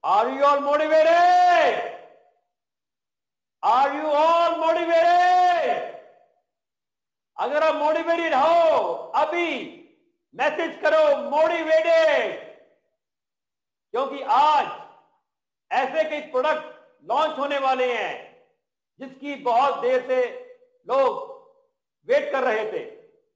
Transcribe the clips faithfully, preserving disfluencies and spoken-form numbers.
Are you all motivated? Are you all motivated? अगर आप motivated हो अभी मैसेज करो मोटिवेटेड, क्योंकि आज ऐसे कई प्रोडक्ट लॉन्च होने वाले हैं जिसकी बहुत देर से लोग वेट कर रहे थे।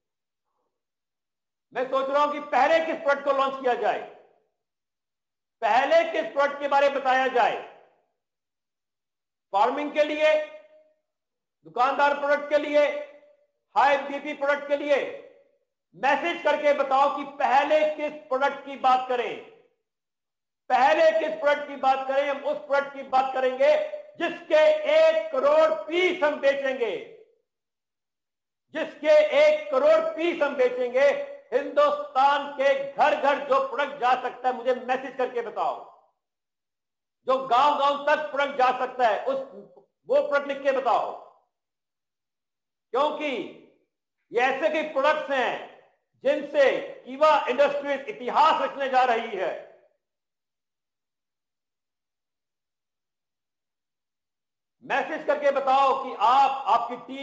मैं सोच रहा हूं कि पहले किस प्रोडक्ट को लॉन्च किया जाए, पहले किस प्रोडक्ट के बारे में बताया जाए। फार्मिंग के लिए, दुकानदार प्रोडक्ट के लिए, हाई बीपी प्रोडक्ट के लिए मैसेज करके बताओ कि पहले किस प्रोडक्ट की बात करें। पहले किस प्रोडक्ट की बात करें? हम उस प्रोडक्ट की बात करेंगे जिसके एक करोड़ पीस हम बेचेंगे, जिसके एक करोड़ पीस हम बेचेंगे। हिंदुस्तान के घर घर जो प्रोडक्ट जा सकता है मुझे मैसेज करके बताओ। जो गांव गांव तक प्रोडक्ट जा सकता है उस वो प्रोडक्ट लिख के बताओ, क्योंकि ये ऐसे कई प्रोडक्ट्स हैं जिनसे कीवा इंडस्ट्रीज इतिहास रचने जा रही है। मैसेज करके बताओ कि आप, आपकी टीम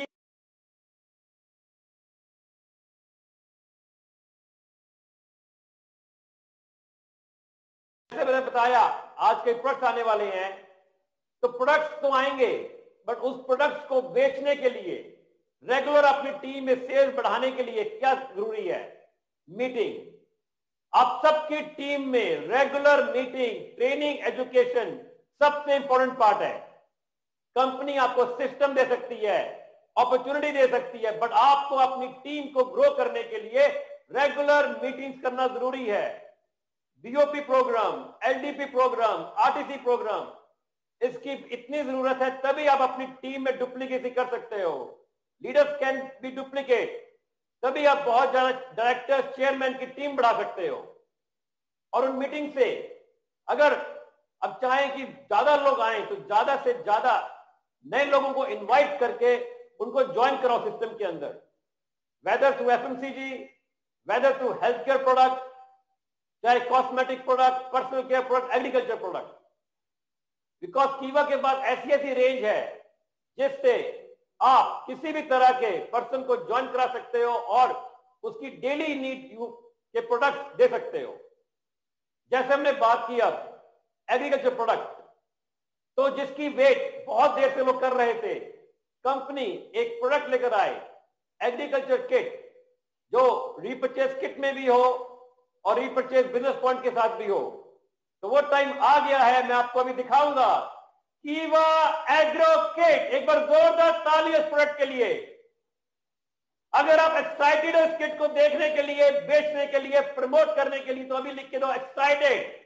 मैंने बताया आज के प्रोडक्ट्स आने वाले हैं, तो प्रोडक्ट्स तो आएंगे, बट उस प्रोडक्ट्स को बेचने के लिए रेगुलर अपनी टीम में सेल्स बढ़ाने के लिए क्या जरूरी है? मीटिंग। आप सबकी टीम में रेगुलर मीटिंग, ट्रेनिंग, एजुकेशन सबसे इंपॉर्टेंट पार्ट है। कंपनी आपको सिस्टम दे सकती है, अपॉर्चुनिटी दे सकती है, बट आपको अपनी टीम को ग्रो करने के लिए रेगुलर मीटिंग्स करना जरूरी है। BOP program, LDP program, RTC program, इसकी इतनी जरूरत है, तभी आप अपनी टीम में डुप्लीकेसी कर सकते हो। लीडर्स कैन बी डुप्लीकेट, तभी आप बहुत ज्यादा डायरेक्टर, चेयरमैन की टीम बढ़ा सकते हो। और उन मीटिंग से अगर अब चाहें कि ज्यादा लोग आए तो ज्यादा से ज्यादा नए लोगों को इनवाइट करके उनको ज्वाइन कराओ सिस्टम के अंदर, whether through FMCG, whether through health care product, चाहे cosmetic product, personal care product, agriculture product. Because कीवा के पास ऐसी ऐसी रेंज है जिससे आप किसी भी तरह के पर्सन को ज्वाइन करा सकते हो और उसकी डेली नीड यू के प्रोडक्ट दे सकते हो। जैसे हमने बात की अब एग्रीकल्चर प्रोडक्ट, तो जिसकी वेट बहुत देर से लोग कर रहे थे, कंपनी एक प्रोडक्ट लेकर आए, एग्रीकल्चर किट, जो रीपर्चेज किट में भी हो और रीपर्चेज बिजनेस पॉइंट के साथ भी हो। तो वो टाइम आ गया है, मैं आपको अभी दिखाऊंगा कीवा एग्रो किट। एक बार जोरदार ताली इस प्रोडक्ट के लिए। अगर आप एक्साइटेड हो इस किट को देखने के लिए, बेचने के लिए, प्रमोट करने के लिए, तो अभी लिख के दो एक्साइटेड।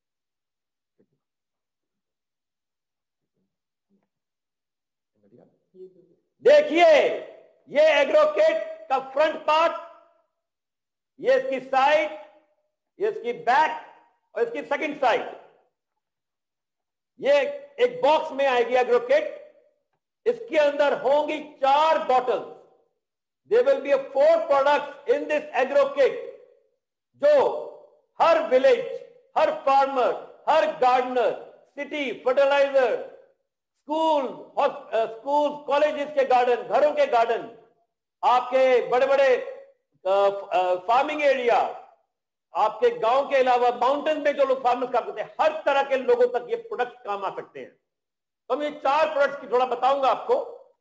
देखिए ये एग्रो किट का फ्रंट पार्ट, ये इसकी साइड, ये इसकी बैक और इसकी सेकंड साइड। ये एक बॉक्स में आएगी एग्रो किट। इसके अंदर होंगी चार bottles. There will be four products in this agro kit, जो हर विलेज, हर फार्मर, हर gardener, city, fertiliser, school, school, colleges के गार्डन, घरों के गार्डन, आपके बड़े बड़े फार्मिंग एरिया, आपके गांव के अलावा माउंटेन में जो लोग फार्मर्स काम करते हैं, हर तरह के लोगों तक ये प्रोडक्ट्स काम आ सकते हैं। तो मैं चार प्रोडक्ट्स की थोड़ा बताऊंगा आपको।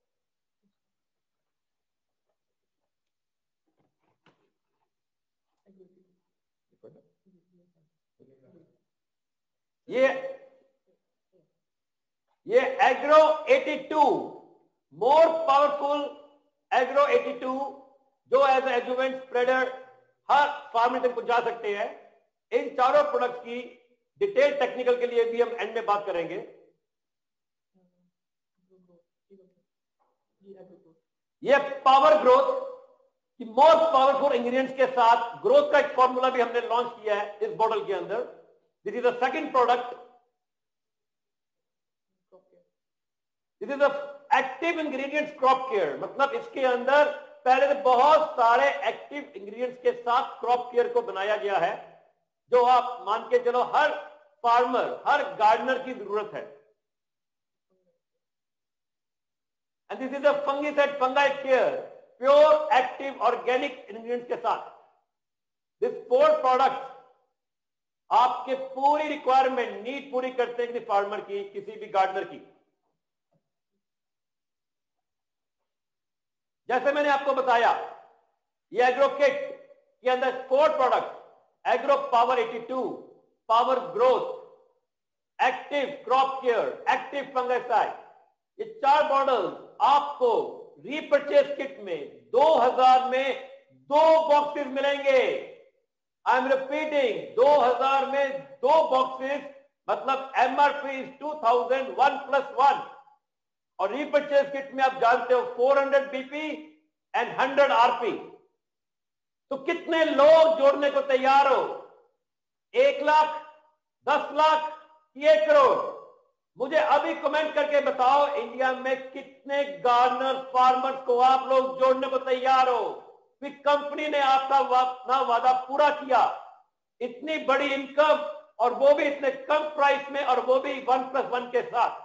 ये ये एग्रो बयासी, मोर पावरफुल एग्रो बयासी, जो एज एडजुवेंट स्प्रेडर हर फार्मर तक पहुंचा सकते हैं। इन चारों प्रोडक्ट्स की डिटेल टेक्निकल के लिए भी हम एंड में बात करेंगे। ये पावर ग्रोथ की मोस्ट पावरफुल इंग्रेडिएंट्स के साथ ग्रोथ का एक फॉर्मूला भी हमने लॉन्च किया है इस बॉटल के अंदर। This is the second product. This is the active ingredients crop care, मतलब इसके अंदर पहले तो बहुत सारे एक्टिव इंग्रेडिएंट्स के साथ क्रॉप केयर को बनाया गया है, जो आप मान के चलो हर फार्मर, हर गार्डनर की जरूरत है। And this is a fungicide fungi care, pure active organic ingredients के साथ। दिस फोर प्रोडक्ट आपके पूरी रिक्वायरमेंट नीड पूरी करते हैं किसी फार्मर की, किसी भी गार्डनर की। जैसे मैंने आपको बताया, ये एग्रो किट के अंदर फोर प्रोडक्ट, एग्रो पावर बयासी, power growth, active crop care, active fungicide, ये चार मॉडल्स आपको रीपर्चेज किट में दो हज़ार में दो बॉक्सेस मिलेंगे। आई एम रिपीटिंग, दो हज़ार में दो बॉक्सेस, मतलब MRP is two thousand, one plus one. और रीपर्चेज किट में आप जानते हो four hundred BP and hundred RP. तो कितने लोग जोड़ने को तैयार हो? एक लाख, दस लाख कि एक करोड़? मुझे अभी कमेंट करके बताओ, इंडिया में कितने गार्डनर फार्मर्स को आप लोग जोड़ने को तैयार हो? फिर कंपनी ने आपका अपना वादा पूरा किया, इतनी बड़ी इनकम, और वो भी इतने कम प्राइस में, और वो भी वन प्लस वन के साथ।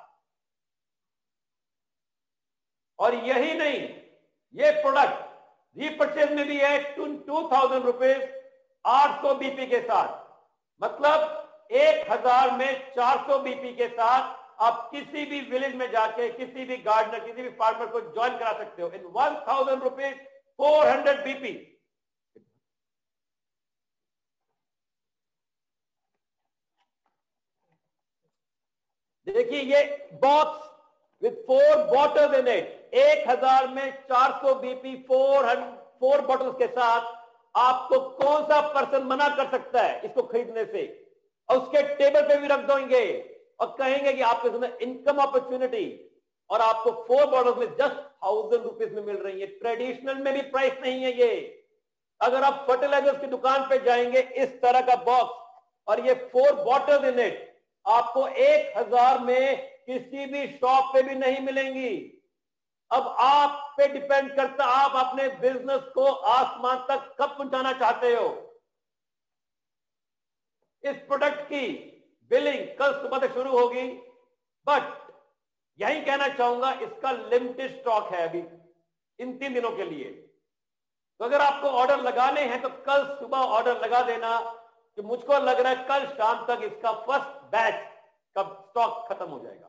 और यही नहीं, ये प्रोडक्ट रीपर्चेज में भी है टू थाउजेंड रुपीज आठ सौ बीपी के साथ, मतलब एक हजार में चार सौ बीपी के साथ आप किसी भी विलेज में जाके किसी भी गार्डनर, किसी भी फार्मर को ज्वाइन करा सकते हो in one thousand rupees four hundred BP. देखिए ये box with four bottles in it, एक हजार में चार सौ बीपी, फोर फोर बॉटल्स के साथ आपको कौन सा पर्सन मना कर सकता है इसको खरीदने से? और उसके टेबल पे भी रख देंगे और कहेंगे कि आपके सामने इनकम अपॉर्चुनिटी, और आपको फोर बॉटल्स में जस्ट थाउजेंड रुपीज में मिल रही है। ट्रेडिशनल में भी प्राइस नहीं है ये। अगर आप फर्टिलाइजर्स की दुकान पे जाएंगे, इस तरह का बॉक्स और ये फोर बॉटल्स इन इट आपको एक हजार में किसी भी शॉप पे भी नहीं मिलेंगी। अब आप पे डिपेंड करता, आप अपने बिजनेस को आसमान तक कब पहुंचाना चाहते हो। इस प्रोडक्ट की बिलिंग कल सुबह से शुरू होगी, बट यही कहना चाहूंगा, इसका लिमिटेड स्टॉक है अभी इन तीन दिनों के लिए। तो अगर आपको ऑर्डर लगाने हैं तो कल सुबह ऑर्डर लगा देना, कि मुझको लग रहा है कल शाम तक इसका फर्स्ट बैच का स्टॉक खत्म हो जाएगा।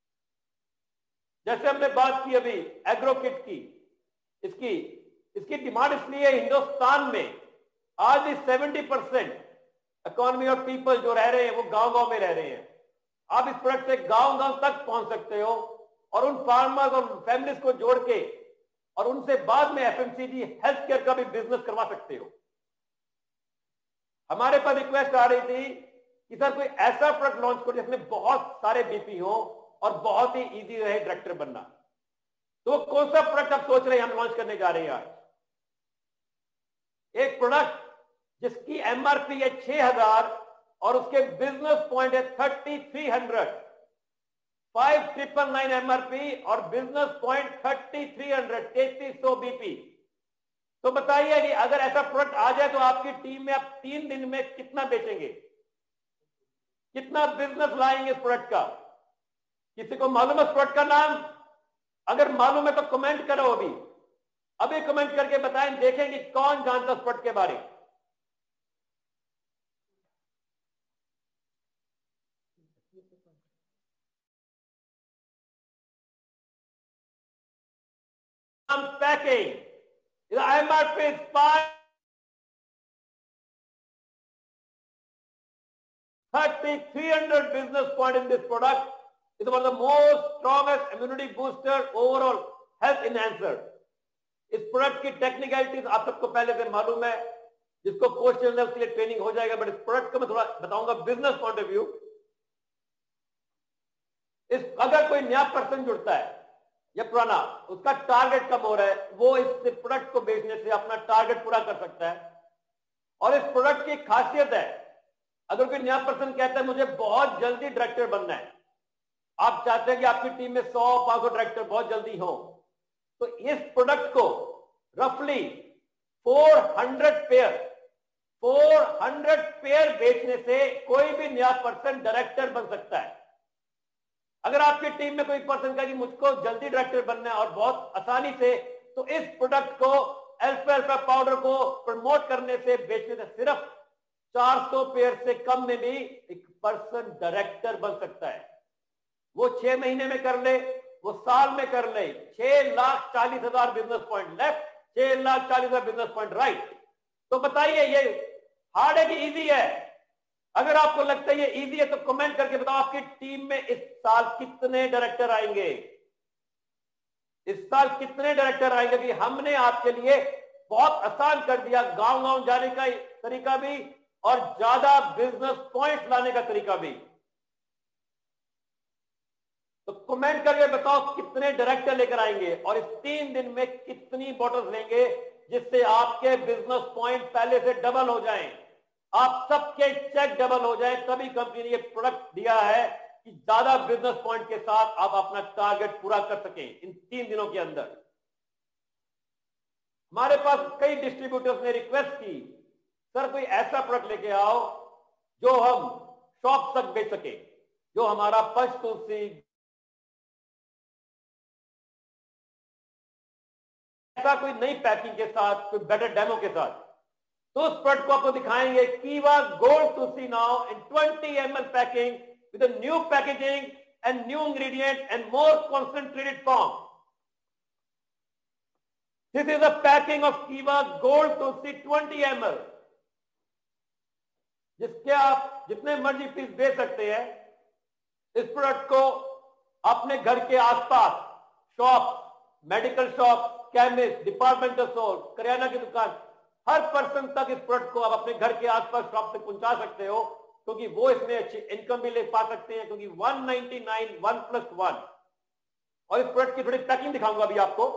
जैसे हमने बात की अभी एग्रो किट की, इसकी इसकी डिमांड इसलिए हिंदुस्तान में आज भी सेवेंटी परसेंट इकोनॉमी और पीपल जो रह रहे हैं वो गांव गांव में रह रहे हैं। आप इस प्रोडक्ट से गांव गांव तक पहुंच सकते हो और उन फार्मर्स और फैमिलीज को जोड़ के और उनसे बाद में एफएमसीजी हेल्थ केयर का भी बिजनेस करवा सकते हो। हमारे पास रिक्वेस्ट आ रही थी कि सर कोई ऐसा प्रोडक्ट लॉन्च करो जिसमें बहुत सारे बीपी हो और बहुत ही इजी रहे डायरेक्टर बनना। तो कौन सा प्रोडक्ट आप सोच रहे हैं हम लॉन्च करने जा रहे हैं आज? एक प्रोडक्ट जिसकी एमआरपी है छह हजार और उसके बिजनेस पॉइंट है thirty three hundred, five triple nine MRP और business point thirty three hundred, तैतीस सौ बीपी। तो बताइए कि अगर ऐसा प्रोडक्ट आ जाए तो आपकी टीम में आप तीन दिन में कितना बेचेंगे, कितना बिजनेस लाएंगे इस प्रोडक्ट का? किसी को मालूम है इस प्रोडक्ट का नाम? अगर मालूम है तो कमेंट करो अभी अभी कमेंट करके बताएं, देखेंगे कौन जानता है इस प्रोडक्ट के बारे। Packing, MRP is five thirty-three hundred business point in this product. It's one of the most strongest immunity booster, overall health enhancer. इस प्रोडक्ट की टेक्निकलिटीज आप सबको पहले से मालूम है, जिसको कोर्स चलना है उसके लिए ट्रेनिंग हो जाएगा, बट इस प्रोडक्ट का मैं थोड़ा बताऊंगा बिजनेस पॉइंट ऑफ व्यू। इस अगर कोई नया पर्सन जुड़ता है या पुराना, उसका टारगेट कम हो रहा है, वो इस प्रोडक्ट को बेचने से अपना टारगेट पूरा कर सकता है। और इस प्रोडक्ट की खासियत है, अगर कोई नया पर्सन कहता है मुझे बहुत जल्दी डायरेक्टर बनना है, आप चाहते हैं कि आपकी टीम में सौ पांच सौ डायरेक्टर बहुत जल्दी हो, तो इस प्रोडक्ट को रफली चार सौ पेयर चार सौ पेयर बेचने से कोई भी नया पर्सन डायरेक्टर बन सकता है। अगर आपकी टीम में कोई पर्सन कहे कि मुझको जल्दी डायरेक्टर बनना है और बहुत आसानी से, तो इस प्रोडक्ट को अल्फा अल्फा पाउडर को प्रमोट करने से, बेचने से सिर्फ चार सौ पेयर से कम में भी एक पर्सन डायरेक्टर बन सकता है। वो छह महीने में कर ले, वो साल में कर ले। छह लाख चालीस हजार बिजनेस पॉइंट लेफ्ट, छह लाख चालीस हजार बिजनेस पॉइंट राइट। तो बताइए ये हार्ड है कि इजी है? अगर आपको लगता है ये इजी है तो कमेंट करके बताओ आपकी टीम में इस साल कितने डायरेक्टर आएंगे। इस साल कितने डायरेक्टर आएंगे कि हमने आपके लिए बहुत आसान कर दिया, गांव गांव जाने का तरीका भी और ज्यादा बिजनेस पॉइंट्स लाने का तरीका भी। तो कमेंट करके बताओ कितने डायरेक्टर लेकर आएंगे और इस तीन दिन में कितनी बॉटल्स लेंगे जिससे आपके बिजनेस पॉइंट पहले से डबल हो जाएं, आप सबके चेक डबल हो जाएं। तभी कंपनी ने ये प्रोडक्ट दिया है कि ज्यादा बिजनेस पॉइंट के साथ आप अपना टारगेट पूरा कर सकें इन तीन दिनों के अंदर। हमारे पास कई डिस्ट्रीब्यूटर्स ने रिक्वेस्ट की, सर कोई ऐसा प्रोडक्ट लेके आओ जो हम शॉप तक बेच सके, जो हमारा पंच तुलसी ऐसा कोई नई पैकिंग के साथ, कोई बेटर डेमो के साथ। तो उस प्रोडक्ट को आपको दिखाएंगे, Kiva gold Tulsi now in twenty M L packing with a new packaging and new ingredients and more concentrated form. This is a packing of Kiva Gold Tulsi twenty M L, जिसके आप जितने मर्जी piece बेच सकते हैं। इस product को अपने घर के आसपास shop, medical shop, chemist, departmental store, किराना की दुकान, हर पर्सन तक इस प्रोडक्ट को आप अपने घर के आसपास शॉप तक पहुंचा सकते हो, क्योंकि वो इसमें अच्छी इनकम भी ले पा सकते हैं। क्योंकि एक सौ निन्यानवे वन प्लस वन। और इस प्रोडक्ट की थोड़ी पैकिंग दिखाऊंगा अभी आपको।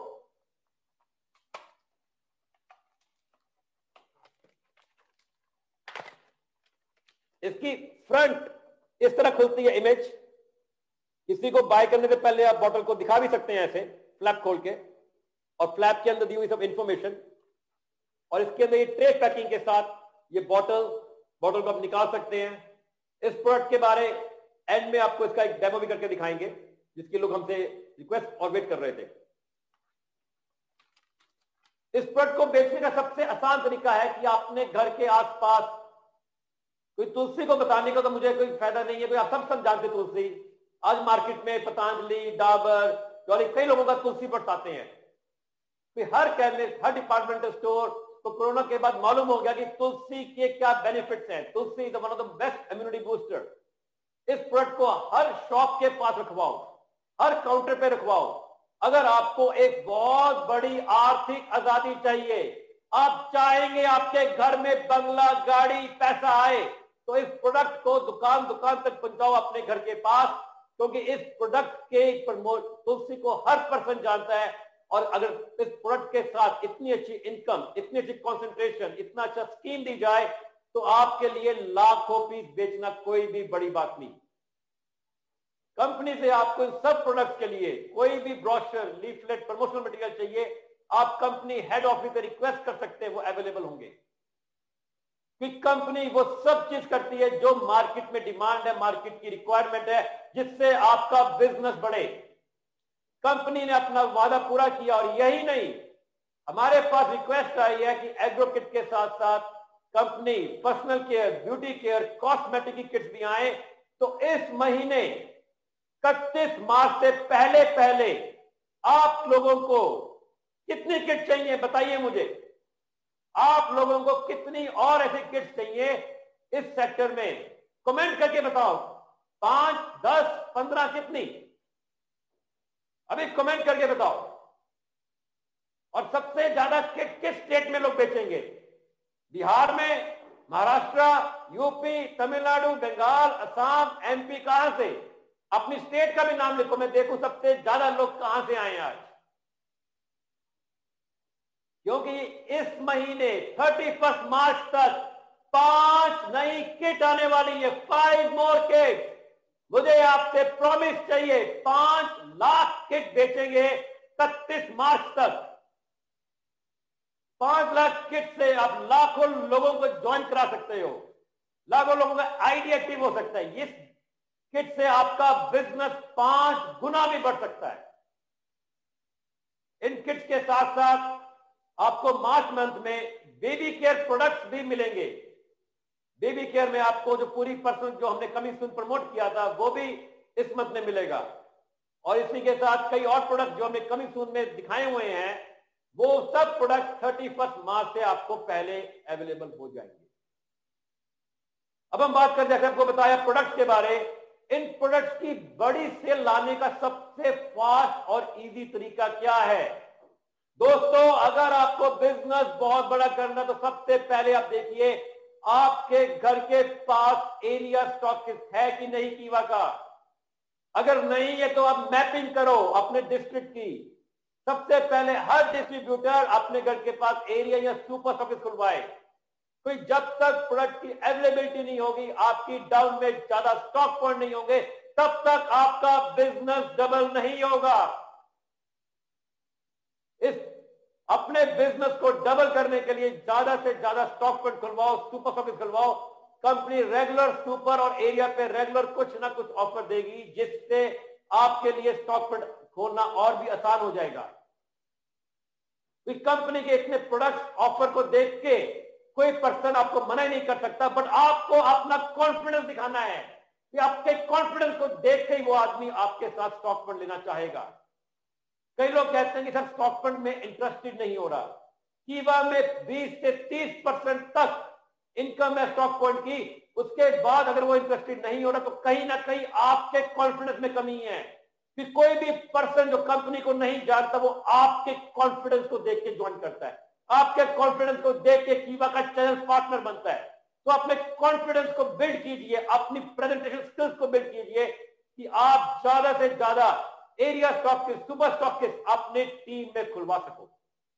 इसकी फ्रंट इस तरह खुलती है इमेज। किसी को बाय करने से पहले आप बॉटल को दिखा भी सकते हैं ऐसे फ्लैप खोल के, और फ्लैप के अंदर दी हुई सब इंफॉर्मेशन, और इसके अंदर ये ट्रे पैकिंग के साथ ये बॉटल बॉटल को आप निकाल सकते हैं। इस प्रोडक्ट के बारे एंड में आपको इसका एक डेमो भी करके दिखाएंगे, जिसके लोग हमसे रिक्वेस्ट और वेट कर रहे थे। इस प्रोडक्ट को बेचने का सबसे आसान तरीका है कि आपने घर के आसपास कोई तुलसी को बताने का तो मुझे कोई फायदा नहीं है, कोई आप सब सब जानते तुलसी। आज मार्केट में पतंजलि, डाबर, जॉली, कई लोगों का तुलसी बट्स आते हैं। फिर हर केमिस्ट, हर डिपार्टमेंटल स्टोर तो कोरोना के बाद मालूम हो गया कि तुलसी के क्या बेनिफिट्स हैं। Tulsi is one of the best immunity booster. इस प्रोडक्ट को हर शॉप के पास रखवाओ, हर काउंटर पे रखवाओ। अगर आपको एक बहुत बड़ी आर्थिक आजादी चाहिए, आप चाहेंगे आपके घर में बंगला, गाड़ी, पैसा आए, तो इस प्रोडक्ट को दुकान दुकान तक पहुंचाओ अपने घर के पास, क्योंकि इस प्रोडक्ट के प्रमोट तुलसी को हर पर्सन जानता है। और अगर इस प्रोडक्ट के साथ इतनी अच्छी इनकम, इतनी अच्छी कंसंट्रेशन, इतना अच्छा स्कीम दी जाए, तो आपके लिए लाखों पीस बेचना कोई भी बड़ी बात नहीं। कंपनी से आपको इन सब प्रोडक्ट्स के लिए कोई भी ब्रोशर, लीफलेट, प्रमोशनल मटेरियल चाहिए, आप कंपनी हेड ऑफिस से रिक्वेस्ट कर सकते हैं, वो अवेलेबल होंगे। कि कंपनी वो सब चीज करती है जो मार्केट में डिमांड है, मार्केट की रिक्वायरमेंट है, जिससे आपका बिजनेस बढ़े। कंपनी ने अपना वादा पूरा किया। और यही नहीं, हमारे पास रिक्वेस्ट आई है कि एग्रो किट के साथ साथ company personal care, beauty care, cosmetic की किट्स भी आए। तो इस महीने इकतीस मार्च से पहले पहले आप लोगों को कितनी किट चाहिए बताइए मुझे। आप लोगों को कितनी और ऐसी किट्स चाहिए इस सेक्टर में, कमेंट करके बताओ। पांच, दस, पंद्रह, कितनी? अभी कमेंट करके बताओ। और सबसे ज्यादा किट किस स्टेट में लोग बेचेंगे? बिहार में, महाराष्ट्र, यूपी, तमिलनाडु, बंगाल, असम, एमपी, कहां से? अपनी स्टेट का भी नाम लिखो, मैं देखूं सबसे ज्यादा लोग कहां से आए आज। क्योंकि इस महीने इकतीस मार्च तक पांच नई किट आने वाली है, फाइव मोर किट। मुझे आपसे प्रॉमिस चाहिए, पांच लाख किट बेचेंगे इकतीस मार्च तक। पांच लाख किट से आप लाखों लोगों को ज्वाइन करा सकते हो, लाखों लोगों का आईडी एक्टिव हो सकता है। इस किट से आपका बिजनेस पांच गुना भी बढ़ सकता है। इन किट्स के साथ साथ आपको मार्च मंथ में बेबी केयर प्रोडक्ट्स भी मिलेंगे। बेबी केयर में आपको जो पूरी पर्सन जो हमने कमिंग सून प्रमोट किया था वो भी इस मंथ में मिलेगा, और इसी के साथ कई और प्रोडक्ट जो हमने कमिंग सून में दिखाए हुए हैं वो सब प्रोडक्ट थर्टी फर्स्ट मार्च से आपको पहले अवेलेबल हो जाएंगे। अब हम बात करें, जैसे आपको बताया प्रोडक्ट्स के बारे, इन प्रोडक्ट्स की बड़ी सेल लाने का सबसे फास्ट और इजी तरीका क्या है? दोस्तों, अगर आपको बिजनेस बहुत बड़ा करना तो सबसे पहले आप देखिए आपके घर के पास एरिया स्टॉकिस्ट है कि नहीं कीवा का। अगर नहीं है तो आप मैपिंग करो अपने डिस्ट्रिक्ट की। सबसे पहले हर डिस्ट्रीब्यूटर अपने घर के पास एरिया या सुपर स्टॉकिस्ट खुलवाए। कोई जब तक प्रोडक्ट की अवेलेबिलिटी नहीं होगी, आपकी डाउन में ज्यादा स्टॉक पॉइंट नहीं होंगे, तब तक आपका बिजनेस डबल नहीं होगा। इस अपने बिजनेस को डबल करने के लिए ज्यादा से ज्यादा स्टॉक पॉइंट खुलवाओ, सुपर स्टॉकिस्ट खुलवाओ। कंपनी रेगुलर सुपर और एरिया पे रेगुलर कुछ ना कुछ ऑफर देगी, जिससे आपके लिए स्टॉक पॉइंट खोलना और भी आसान हो जाएगा। कंपनी के इतने प्रोडक्ट्स ऑफर को देख के कोई पर्सन आपको मना ही नहीं कर सकता, बट आपको अपना कॉन्फिडेंस दिखाना है कि आपके कॉन्फिडेंस को देख के ही वो आदमी आपके साथ स्टॉक फंड लेना चाहेगा। कई लोग कहते हैं कि सर स्टॉक फंड में इंटरेस्टेड नहीं हो रहा। कीवा में बीस से तीस परसेंट तक इनकम है स्टॉक पॉइंट की, उसके बाद अगर वो इंटरेस्टेड नहीं हो रहा तो कहीं ना कहीं आपके कॉन्फिडेंस में कमी है। कि कोई भी पर्सन जो कंपनी को नहीं जानता वो आपके कॉन्फिडेंस को देख के ज्वाइन करता है, आपके कॉन्फिडेंस को देख के कीवा का चैनल पार्टनर बनता है। तो अपने कॉन्फिडेंस को बिल्ड कीजिए, अपनी प्रेजेंटेशन स्किल्स को बिल्ड कीजिए कि आप ज्यादा से ज्यादा एरिया स्टॉक के सुपर स्टॉक के अपने टीम में खुलवा सको।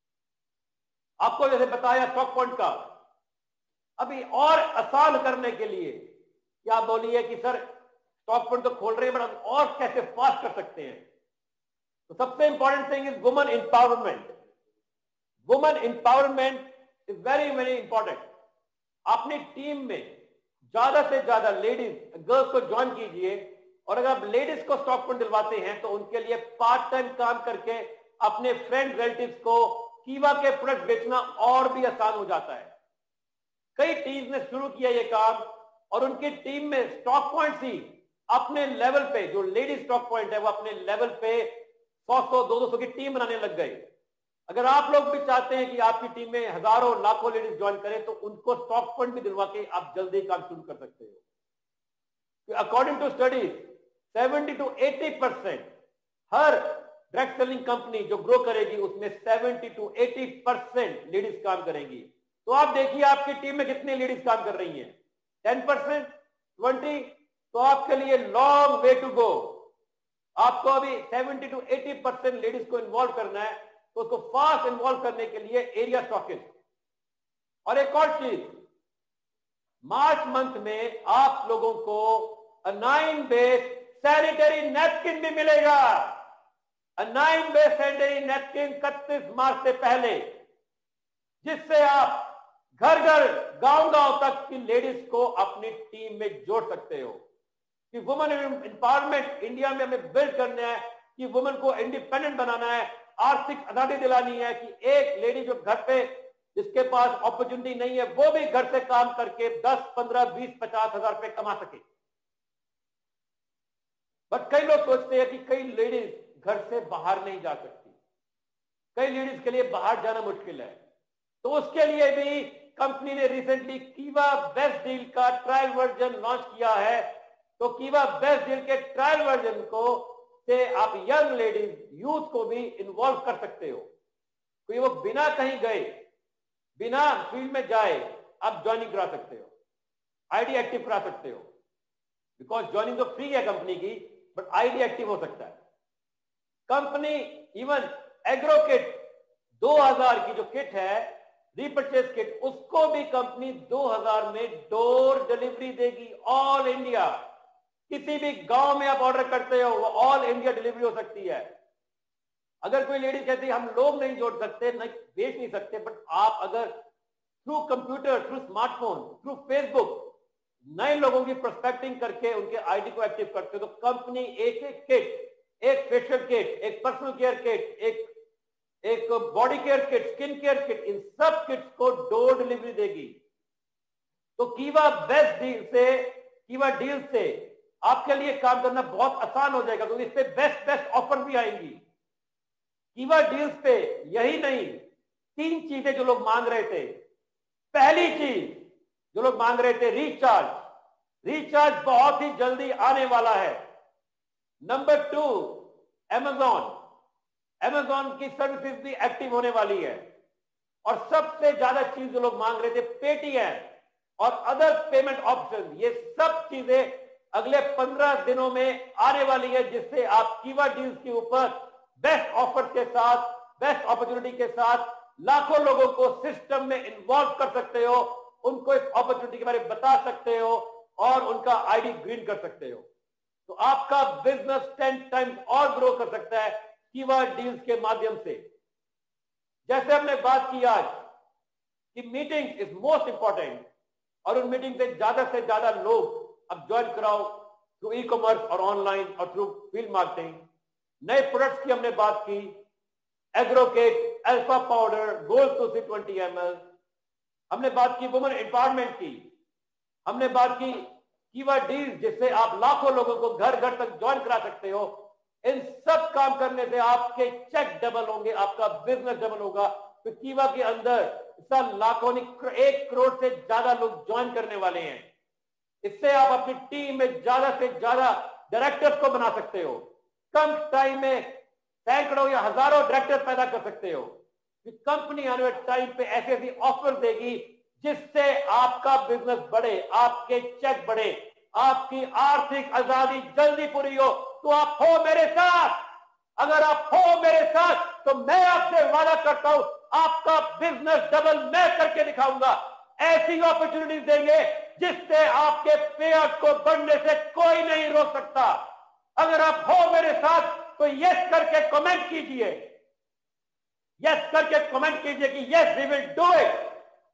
आपको जैसे बताया स्टॉक पॉइंट का, अभी और आसान करने के लिए क्या बोलिए कि सर स्टॉक पॉइंट तो खोल रहे हैं बट और कैसे फास्ट कर सकते हैं? तो सबसे important thing is women empowerment. Women empowerment is very very important. अपनी टीम में ज्यादा से ज्यादा लेडीज गर्ल्स को ज्वाइन कीजिए, और अगर आप लेडीज को स्टॉक पॉइंट दिलवाते हैं तो उनके लिए पार्ट टाइम काम करके अपने फ्रेंड रिलेटिव्स को कीवा के प्रोडक्ट बेचना और भी आसान हो जाता है। कई टीम्स ने शुरू किया ये काम, और उनकी टीम में स्टॉक पॉइंट्स ही अपने लेवल पे, जो लेडीज स्टॉक पॉइंट है वो अपने लेवल पे सौ सौ दो सौ की टीम बनाने लग गए। अगर आप लोग भी चाहते हैं कि आपकी टीम में हजारों लाखों लेडीज ज्वाइन करें तो उनको स्टॉक पॉइंट भी दिलवा के आप जल्दी काम शुरू कर सकते हो। According to studies seventy two eighty percent हर डायरेक्ट सेलिंग कंपनी जो ग्रो करेगी उसमें seventy two eighty percent ladies काम करेंगी। तो आप देखिए आपकी टीम में कितनी लेडीज काम कर रही हैं, टेन परसेंट, ट्वेंटी, तो आपके लिए लॉन्ग वे टू गो। आपको अभी seventy two eighty percent ladies को इन्वॉल्व करना है, तो उसको फास्ट इन्वॉल्व करने के लिए एरिया स्टॉकिस्ट। और एक और चीज, मार्च मंथ में आप लोगों को नाइन बेस सैनिटरी नैपकिन भी मिलेगा। नाइन बेस सैनिटरी नैपकिन इकतीस मार्च से पहले, जिससे आप घर घर गांव गांव तक की लेडीज को अपनी टीम में जोड़ सकते हो। कि वुमेन एम्पावरमेंट इंडिया में हमें बिल्ड करना है, कि वुमेन को इंडिपेंडेंट बनाना है, आर्थिक आजादी दिलानी है, कि एक लेडी जो घर पे जिसके पास अपॉर्चुनिटी नहीं है वो भी घर से काम करके दस, पंद्रह, बीस, पचास हजार रुपए कमा सके। बट कई लोग सोचते हैं कि कई लेडीज घर से बाहर नहीं जा सकती, कई लेडीज के लिए बाहर जाना मुश्किल है। तो उसके लिए भी कंपनी ने रिसेंटली कीवा बेस्ट डील का ट्रायल वर्जन लॉन्च किया है। तो कीवा बेस्ट डील के ट्रायल वर्जन को से आप यंग लेडीज, यूथ को भी इन्वॉल्व कर सकते हो। तो वो बिना कहीं गए, बिना फील्ड में जाए आप ज्वाइनिंग करा सकते हो, आईडी एक्टिव करा सकते हो। बिकॉज ज्वाइनिंग तो फ्री है कंपनी की, बट आईडी एक्टिव हो सकता है। कंपनी इवन एग्रो किट दो हज़ार की जो किट है, रीपर्चेज किट, उसको भी कंपनी दो हज़ार में डोर डिलीवरी देगी ऑल इंडिया। किसी भी गांव में आप ऑर्डर करते हो वो ऑल इंडिया डिलीवरी हो सकती है। अगर कोई लेडी कहती है हम लोग नहीं जोड़ सकते, नहीं बेच नहीं सकते, बट आप अगर through computer, through smartphone, through Facebook नए लोगों की प्रोस्पेक्टिंग करके उनके आईडी को एक्टिव करते हो, तो कंपनी एक एक किट, एक फेशियल किट, एक पर्सनल केयर किट, एक एक body care kit, skin care kit, इन सब किट्स को डोर डिलीवरी देगी। तो कीवा बेस्ट डील से, कीवा डील से आपके लिए काम करना बहुत आसान हो जाएगा, क्योंकि इस पे बेस्ट बेस्ट ऑफर भी आएंगी। कीवा डील्स पे यही नहीं, तीन चीजें जो लोग मांग रहे थे। पहली चीज जो लोग मांग रहे थे, रिचार्ज। रिचार्ज बहुत ही जल्दी आने वाला है। Number two, Amazon। Amazon की सर्विसेज भी एक्टिव होने वाली है। और सबसे ज्यादा चीज जो लोग मांग रहे थे, पेटीएम और अदर पेमेंट ऑप्शन, ये सब चीजें अगले पंद्रह दिनों में आने वाली है, जिससे आप कीवा डील्स के ऊपर बेस्ट ऑफर्स के साथ, बेस्ट अपॉर्चुनिटी के साथ लाखों लोगों को सिस्टम में इन्वॉल्व कर सकते हो, उनको इस अपॉर्चुनिटी के बारे में बता सकते हो और उनका आईडी ग्रीन कर सकते हो। तो आपका बिजनेस टेन टाइम्स और ग्रो कर सकता है कीवा डील्स के माध्यम से। जैसे हमने बात की आज कि मीटिंग इज मोस्ट इंपॉर्टेंट, और उन मीटिंग से ज्यादा से ज्यादा लोग अब ज्वाइन कराओ थ्रू ई कॉमर्स और ऑनलाइन और थ्रू फील्ड मार्केटिंग। नए प्रोडक्ट्स की हमने बात की, एग्रोकेट, alpha powder, gold Tulsi twenty M L. हमने बात की वुमेन एम्पावरमेंट की। हमने बात की कीवा डील्स, जिससे आप लाखों लोगों को घर घर तक ज्वाइन करा सकते हो। इन सब काम करने से आपके चेक डबल होंगे, आपका बिजनेस डबल होगा। तो कीवा के अंदर सब लाखों नहीं, एक करोड़ से ज्यादा लोग ज्वाइन करने वाले हैं। इससे आप अपनी टीम में ज्यादा से ज्यादा डायरेक्टर्स को बना सकते हो। कम टाइम में सैकड़ों या हजारों डायरेक्टर पैदा कर सकते हो। कंपनी आने वाले टाइम पे ऐसी ऐसी ऑफर देगी जिससे आपका बिजनेस बढ़े, आपके चेक बढ़े, आपकी आर्थिक आजादी जल्दी पूरी हो। तो आप हो मेरे साथ। अगर आप हो मेरे साथ तो मैं आपसे वादा करता हूं, आपका बिजनेस डबल मैं करके दिखाऊंगा। ऐसी अपॉर्चुनिटीज देंगे जिससे आपके पेआउट को बढ़ने से कोई नहीं रोक सकता। अगर आप हो मेरे साथ तो यस करके कमेंट कीजिए, यस करके कमेंट कीजिए कि yes we will do it,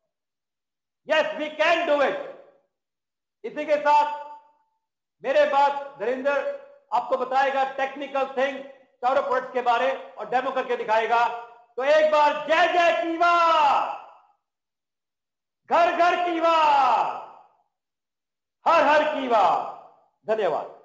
yes we can do it. इसी के साथ मेरे बाद धीरेन्द्र आपको बताएगा टेक्निकल थिंग चारों प्रोडक्ट्स के बारे और डेमो करके दिखाएगा। तो एक बार जय जय कीवा, घर घर कीवा, हर हर कीवा। धन्यवाद।